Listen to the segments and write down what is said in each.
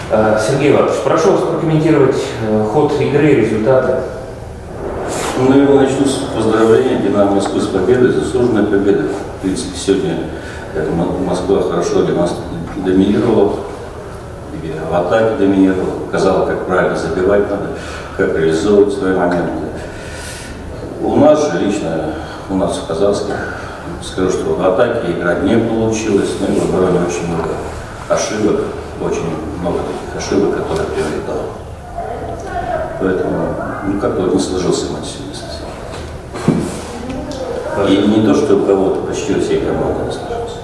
Сергей Иванович, прошу вас прокомментировать ход игры и результаты. Ну, наверное, начну с поздравления «Динамо Москвы» с победой, заслуженной победой. В принципе, сегодня Москва хорошо доминировала, и в атаке доминировала, показала, как правильно забивать надо, как реализовывать свои моменты. У нас же, лично у нас в Казанском, скажу, что в атаке играть не получилось, но и в обороне очень много ошибок, очень много таких ошибок, которые приобретал. Поэтому, ну, как-то не сложился матч сегодня. И не то, что у кого-то, почти у всей команды не сложился.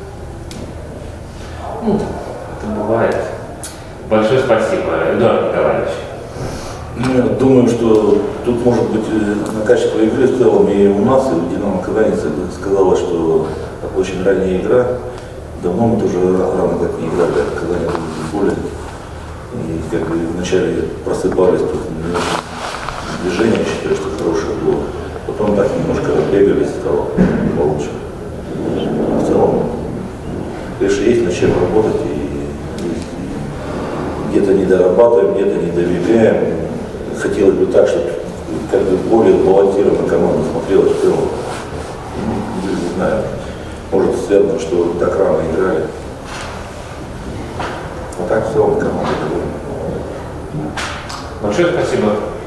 Ну, это бывает. Большое спасибо, Эдуард Николаевич. Ну, я думаю, что тут может быть на качество игры в целом и у нас, и у «Динамо» Казани сказалось, что очень ранняя игра. Давно мы тоже рано так не играли, в Казани в футболе. И как бы вначале просыпались, тут движение, считаю, что хорошее было. Потом так немножко бегались, стало получше. В целом, конечно, есть над чем работать, и где-то не дорабатываем, где-то не добегаем. Хотелось бы так, чтобы как бы более сбалансированно команда смотрелась в целом. Не знаю, может связано, что так рано играли. А так в целом команда довольна. Большое спасибо.